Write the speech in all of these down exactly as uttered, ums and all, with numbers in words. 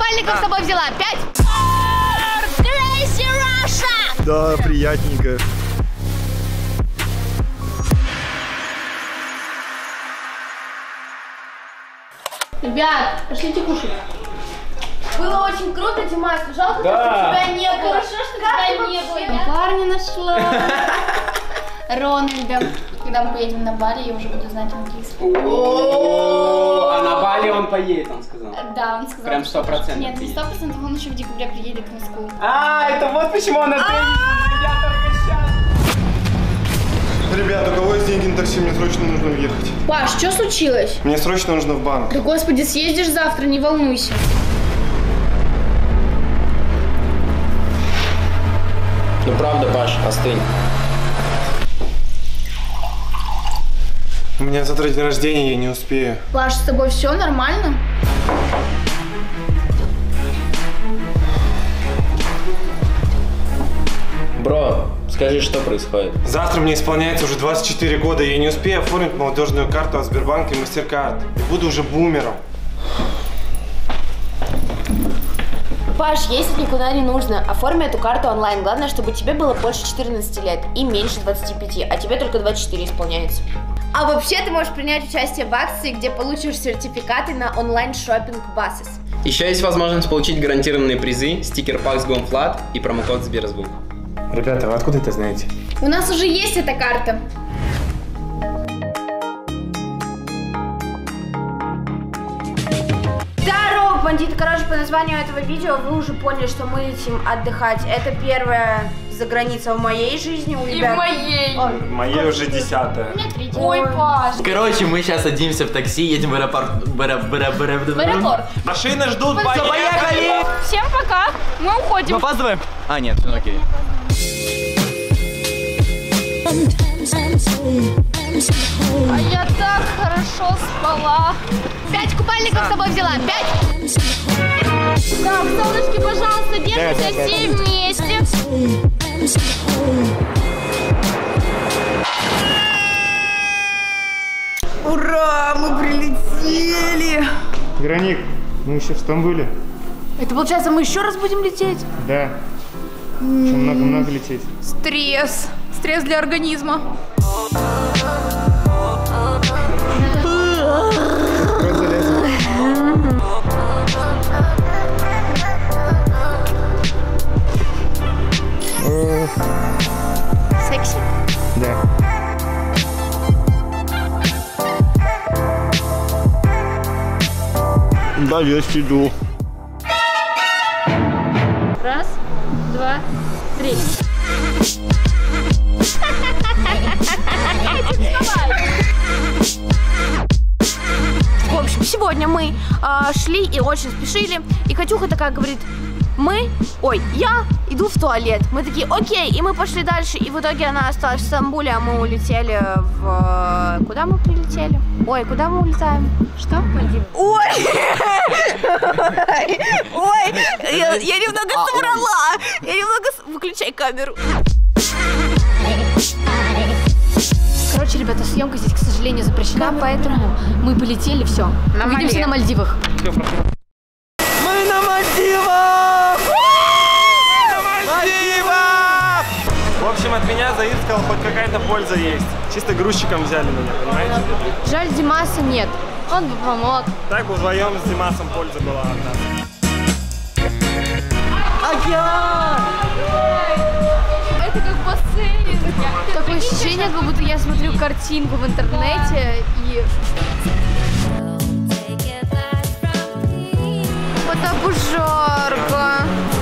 купальников да. с тобой взяла? Пять? Crazy Russia! Да, приятненько. Ребят, пошлите кушать. Было очень круто, Димас. Жалко, да. что тебя не было. Хорошо, что тебя не было. Парня нашла. Рональда. Когда мы поедем на Бали, я уже буду знать английский. А на Бали он поедет, он сказал? Да, он сказал. Прям сто процентов. Нет, не сто процентов, он еще в декабре приедет в Москву. А, это вот почему он ответил. Я только сейчас. Ребят, у кого есть деньги на такси? Мне срочно нужно уехать. Паш, что случилось? Мне срочно нужно в банк. Да господи, съездишь завтра, не волнуйся. Ну правда, Паш, остынь. У меня завтра день рождения, я не успею. Паш, с тобой все нормально? Бро, скажи, что происходит? Завтра мне исполняется уже двадцать четыре года, я не успею оформить молодежную карту от Сбербанка и Мастеркард. И буду уже бумером. Паш, ездить никуда не нужно. Оформи эту карту онлайн. Главное, чтобы тебе было больше четырнадцати лет и меньше двадцати пяти, а тебе только двадцать четыре исполняется. А вообще ты можешь принять участие в акции, где получишь сертификаты на онлайн-шоппинг Basis. Еще есть возможность получить гарантированные призы, стикер-пак с Гомфлат и промокод Сберзвук. Ребята, вы откуда это знаете? У нас уже есть эта карта. Здорово, бандиты! Короче, по названию этого видео вы уже поняли, что мы летим отдыхать. Это первая заграница в моей жизни у ребят. И в моей. Ой, в моей уже десятая. Ой, Паш. Короче, мы сейчас садимся в такси, едем в аэропорт. В аэропорт. Машины ждут, поехали! Поехали! Всем пока, мы уходим. Мы опаздываем? А, нет, все окей. А я так хорошо спала. Пять купальников с тобой взяла. Пять? Так, солнышки, пожалуйста, держимся все вместе. Ура, мы прилетели! Вероник, мы еще в Стамбуле. Это получается, мы еще раз будем лететь? Да. Еще много-много лететь. Стресс. Стресс для организма. Секси? Да. Да, я сиду. Раз, два, три. В общем, сегодня мы э, шли и очень спешили. И Катюха такая говорит, мы, ой, я иду в туалет. Мы такие, окей, и мы пошли дальше. И в итоге она осталась в Стамбуле, а мы улетели в... Куда мы прилетели? Ой, куда мы улетаем? Что? Ой! Ой! Я, я немного соврала! Я немного... Выключай камеру. Короче, ребята, съемка здесь, к сожалению, запрещена, поэтому мы полетели, все. Увидимся на Мальдивах. Мы на Мальдивах! На Мальдивах! В общем, от меня за Ирскал хоть какая-то польза есть. Чисто грузчиком взяли меня, понимаете? Жаль, Димаса нет. Он бы помог. Так бы вдвоем с Димасом польза была от нас. Океан! Это как бассейн. Такое ощущение, как будто я смотрю картинку в интернете и... Вот так уж жарко.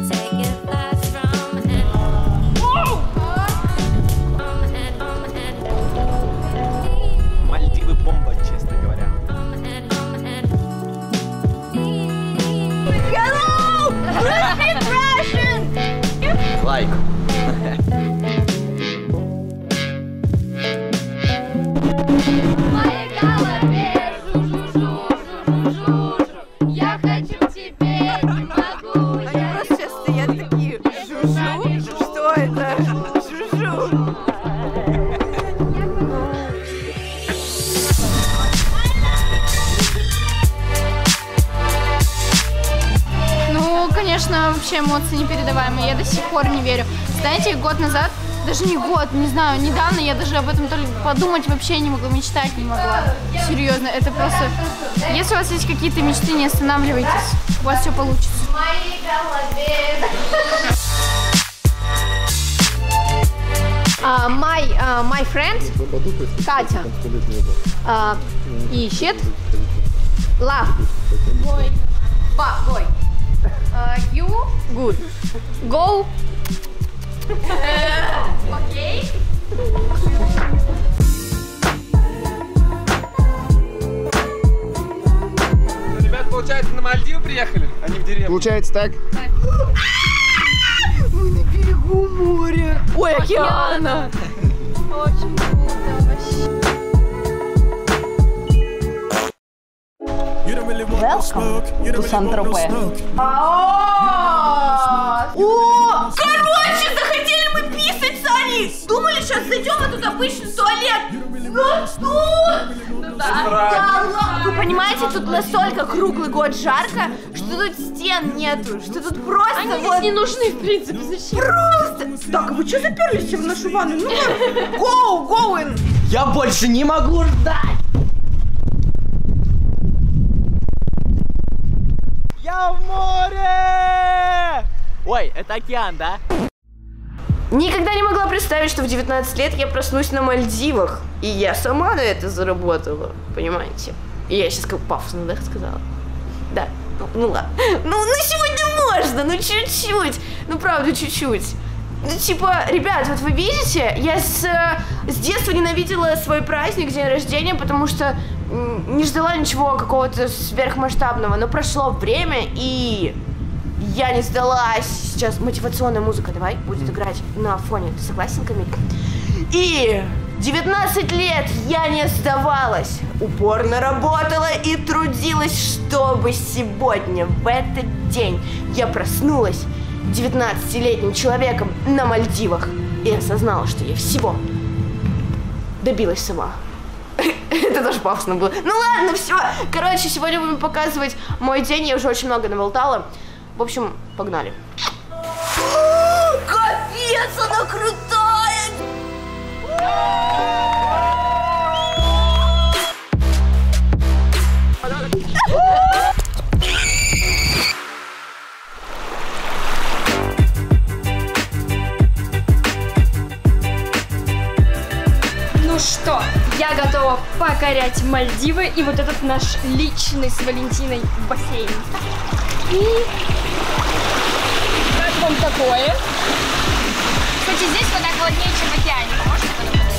Мальдивы бомба, честно говоря. Hello! Speak Russian! Лайк. Я хочу теперь, не могу. Они просто сейчас стоят такие, жужу, что это? Жужу. Ну меня вообще эмоции непередаваемые, я до сих пор не верю. Знаете, год назад, даже не год, не знаю, недавно я даже об этом только подумать вообще не могла, мечтать не могла. Серьезно, это просто... Если у вас есть какие-то мечты, не останавливайтесь, у вас все получится. Uh, my, uh, my friend Катя uh, ищет love boy. Ba, boy. Uh, you good. Go. Окей. Ребят, получается, на Мальдивы приехали, а не в деревню. Получается так? Мы на берегу моря. Ой, океана. Очень круто вообще. Welcome to Сан-Тропе. О, короче, захотели мы писать, Сани. Думали, сейчас зайдем в этот обычный туалет. Ну что? Да ладно. Вы понимаете, тут настолько круглый год жарко, что тут стен нету, что тут просто Они вот... здесь не нужны, в принципе, зачем? Просто... Так, а вы что заперлись все в нашу ванну? Ну, go, going. Я больше не могу ждать! Я в море! Ой, это океан, да? Никогда не могла представить, что в девятнадцать лет я проснусь на Мальдивах. И я сама на это заработала, понимаете? И я сейчас как пафосно, да, сказала? Да, ну, ну ладно. Ну, ну сегодня можно, ну чуть-чуть. Ну правда, чуть-чуть. Ну типа, ребят, вот вы видите, я с, с детства ненавидела свой праздник, день рождения, потому что не ждала ничего какого-то сверхмасштабного. Но прошло время, и я не сдалась. Сейчас мотивационная музыка, давай, будет играть на фоне. Ты согласен, Камиль? И девятнадцать лет я не сдавалась. Упорно работала и трудилась, чтобы сегодня, в этот день, я проснулась девятнадцатилетним человеком на Мальдивах и осознала, что я всего добилась сама. Это тоже пафосно было. Ну ладно, все. Короче, сегодня будем показывать мой день. Я уже очень много наболтала. В общем, погнали. Капец, она крутая! Ну что, я готова покорять Мальдивы и вот этот наш личный с Валентиной бассейн. И как вам такое? Кстати, здесь вода холоднее, чем в океане. Можете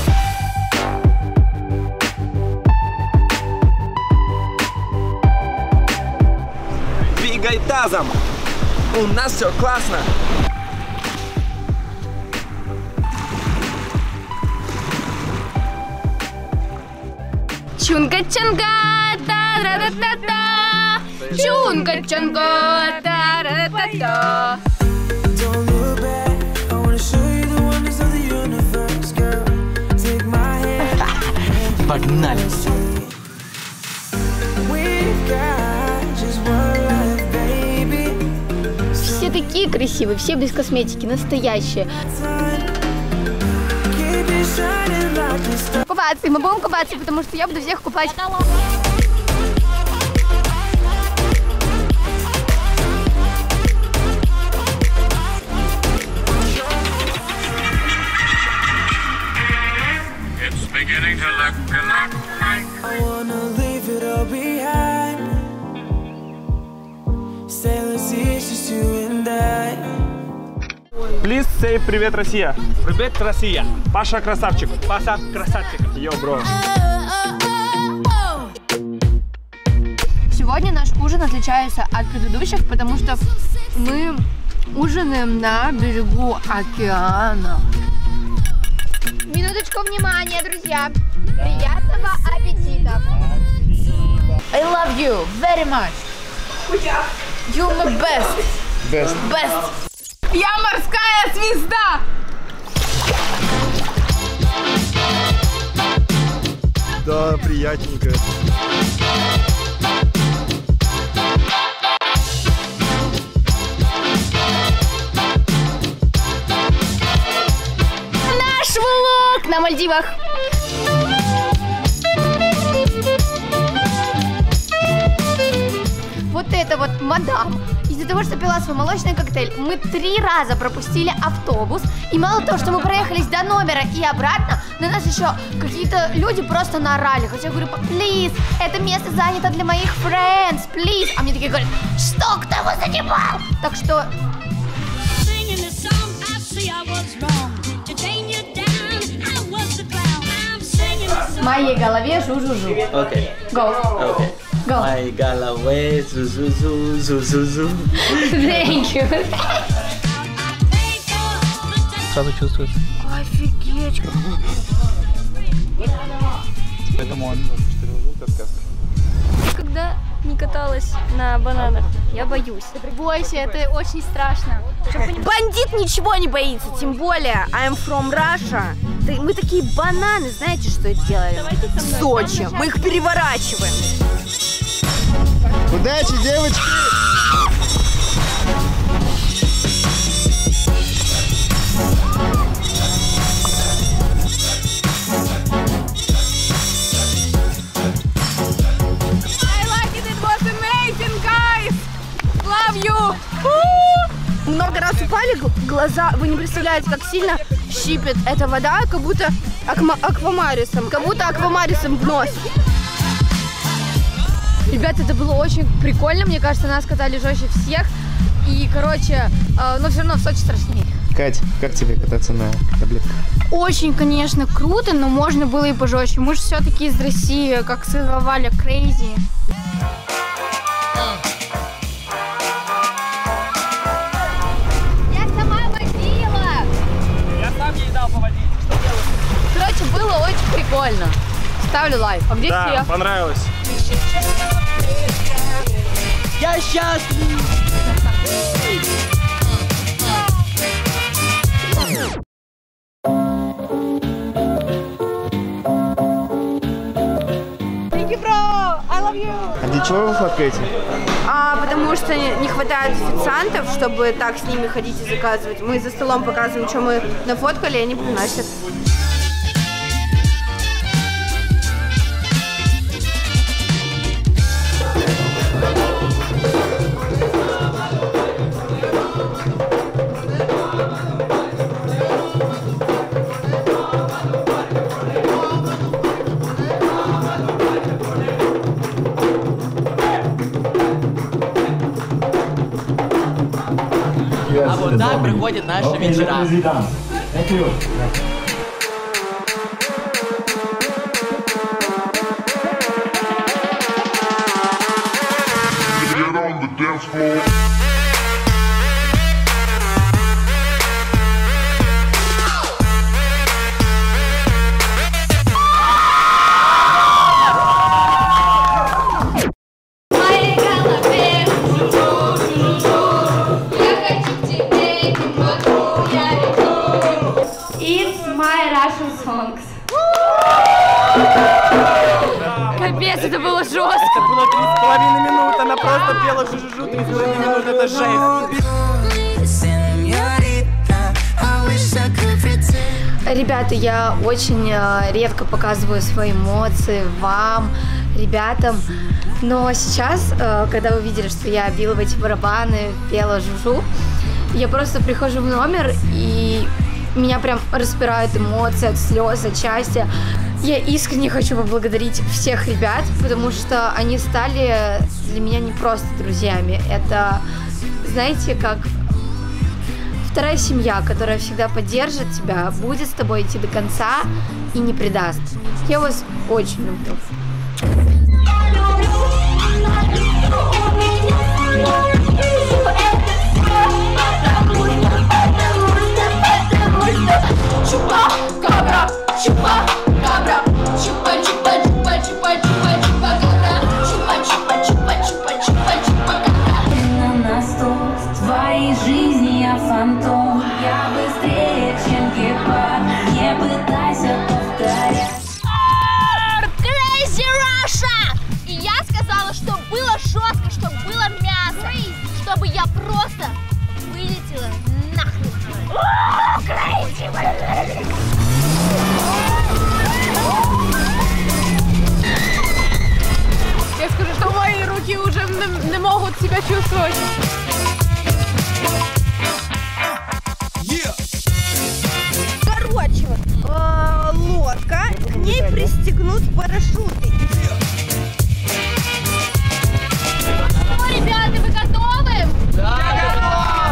подумать? Двигай тазом! У нас все классно! Чунга-чунга, та-ра-та-та-та. Чунга-чунга, та-ра-та-та. Погнали! Все такие красивые, все без косметики, настоящие. Купаться, мы будем купаться, потому что я буду всех купать. Please say привет, Россия. Привет, Россия. Паша красавчик. Паша красавчик. Йо, бро. Сегодня наш ужин отличается от предыдущих, потому что мы ужинаем на берегу океана. Минуточку внимания, друзья. Приятного аппетита. I love you very much. You're my best. Best. Best. Я морская звезда. Да, приятненько. Мальдивах. Вот это вот, мадам, из-за того, что пила свой молочный коктейль, мы три раза пропустили автобус. И мало того, что мы проехались до номера и обратно, на нас еще какие-то люди просто наорали. Хотя я говорю, плиз, это место занято для моих friends, плиз. А мне такие говорят, что, кто его занимал? Так что... В моей голове жу-жу-жу. Окей. Go. Окей. Go. В моей голове зу-зу-зу-зу-зу-зу. Thank you. Сразу чувствуется. Офигеть. Поэтому он Когда не каталась на бананах, я боюсь. Бойся, это очень страшно. Бандит ничего не боится, тем более I'm from Russia. Ты- Мы такие бананы, знаете, что делали? В Сочи. Мы их переворачиваем. Удачи, девочки! Много раз упали, г- глаза, вы не представляете, как сильно щипет эта вода, как будто акма- аквамарисом, как будто аквамарисом в нос. Ребята, это было очень прикольно, мне кажется, нас катали жестче всех. И, короче, э, но все равно в Сочи страшнее. Кать, как тебе кататься на таблетках? Очень, конечно, круто, но можно было и пожестче. Мы же все-таки из России, как сказала Валя, crazy. Я сама водила! Я сам ей дал поводить. Короче, было очень прикольно. Ставлю лайк. А где Да, все? понравилось. Я счастлив. А для чего вы фоткаете? А, потому что не не хватает официантов, чтобы так с ними ходить и заказывать. Мы за столом показываем, что мы нафоткали, и они приносят. А вот так проходят наши вечера. It's my Russian songs. Капец, это было жестко. Было три с половиной минут, она просто пела жу-жу-жу, три с половиной минут, это жесть. Ребята, я очень э, редко показываю свои эмоции вам, ребятам, но сейчас, э, когда вы видели, что я била в эти барабаны, пела жужу, я просто прихожу в номер, и меня прям распирают эмоции от слез, от счастья. Я искренне хочу поблагодарить всех ребят, потому что они стали для меня не просто друзьями. Это, знаете, как вторая семья, которая всегда поддержит тебя, будет с тобой идти до конца и не предаст. Я вас очень люблю. Чупа-кабра, чупа-кабра, чупа-чупа-чупа-чупа-чупа-чупа-кабра, чупа-чупа-чупа-чупа-чупа-кабра. На настол в твоей жизни я фантом. Я быстрее, чем гепард. Не пытайся повторять. Crazy Russia! И я сказала, что было жестко, чтобы было мясо, чтобы я просто вылетела нахрен. Crazy! не, не могут себя чувствовать. Короче, э, лодка, к ней пристегнут парашюты. Ну, ребята, вы готовы? Да,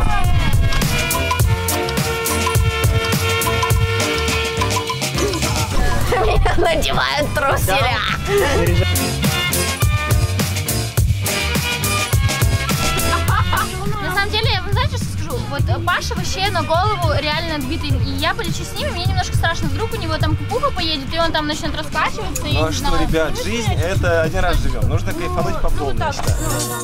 Меня надевают труселя. На самом деле, вы знаете, что скажу? Вот Паша вообще на голову реально отбитый. И я полечу с ним, и мне немножко страшно. Вдруг у него там пупуха поедет, и он там начнет раскачиваться. Ну а что, ребят, жизнь это один раз живем. Нужно кайфануть по полной, я считаю.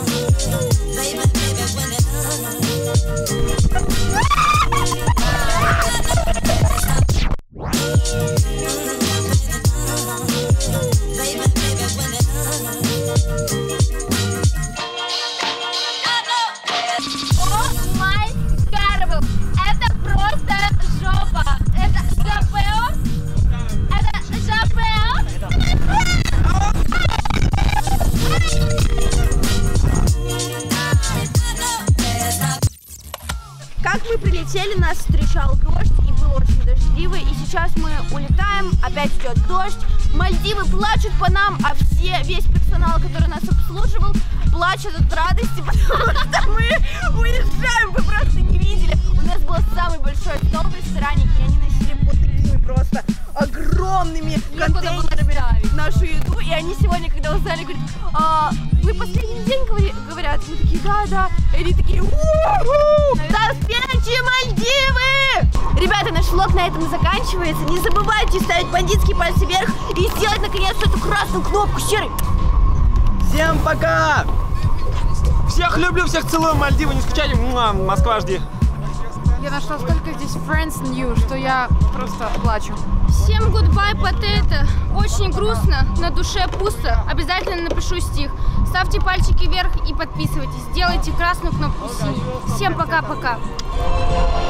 Как мы прилетели, нас встречал дождь и было очень дождливо. И сейчас мы улетаем, опять идет дождь. Мальдивы плачут по нам, а все, весь персонал, который нас обслуживал, плачет от радости, потому что мы уезжаем, вы просто не видели. У нас был самый большой стол в ресторане, и они носили вот такими просто огромными контейнерами нашу еду. И они сегодня, когда узнали, говорят, а, вы последний день говорят? Мы такие, да, да. И они такие, у-ху! Заспячи, Мальдивы! Ребята, наш влог на этом заканчивается. Не забывайте ставить бандитские пальцы вверх и сделать наконец-то эту красную кнопку, серый. Всем пока! Всех люблю, всех целую, Мальдивы, не скучайте, Муа, Москва, жди. Я нашла столько здесь friends new, что я просто плачу. Всем goodbye, потето. Очень грустно, на душе пусто. Обязательно напишу стих. Ставьте пальчики вверх и подписывайтесь. Делайте красную кнопку синей. Всем пока-пока.